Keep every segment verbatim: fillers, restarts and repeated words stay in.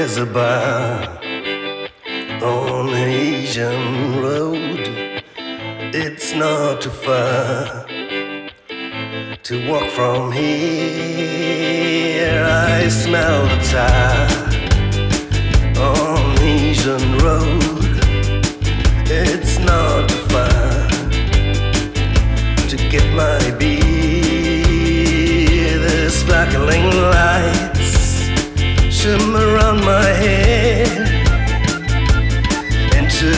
There's a bar on Asian Road. It's not too far to walk from here. I smell the tar on Asian Road. It's not too far to get my beer. The sparkling lights shimmer around my head, and to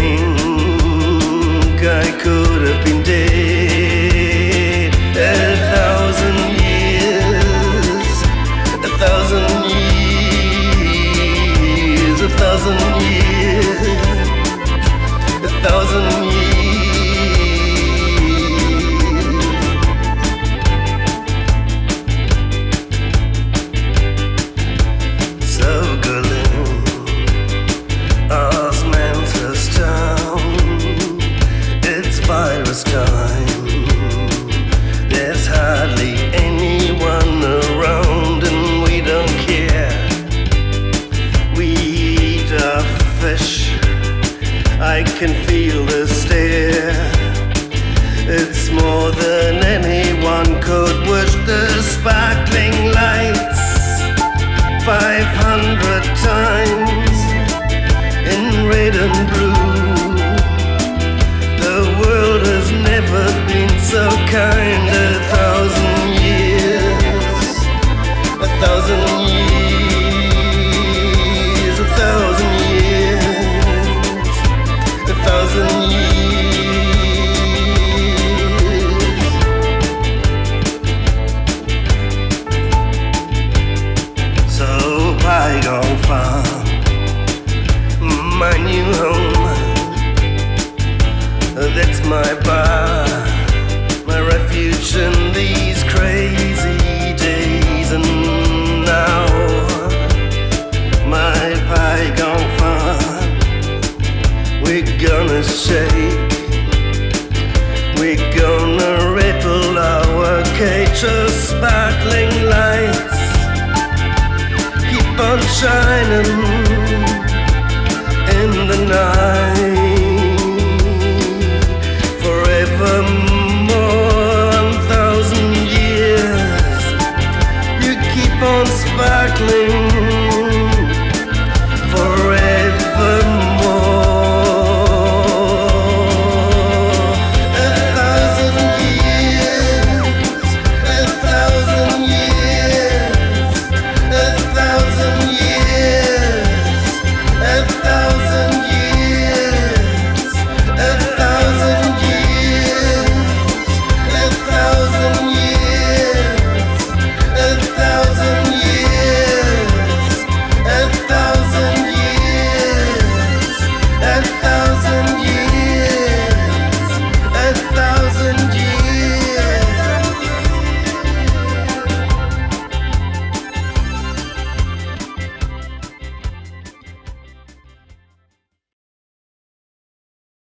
think I could have been dead a thousand years, a thousand years, a thousand years, a thousand years. So Guilin, osmanthus town, it's virus time. There's hardly anyone around and we don't care. We eat our fish, I can feel the stare. It's more than anyone could wish. The sparkling lights five hundred times in red and blue. The world has never been so kind. A thousand years, a thousand years, a thousand years, a thousand years. So bygone farm, my new home, that's my bar, my refuge in these crazy days. And now my bygone farm, we're gonna shake, we're gonna rattle our cage of sparkling lights, keep on shining in the night.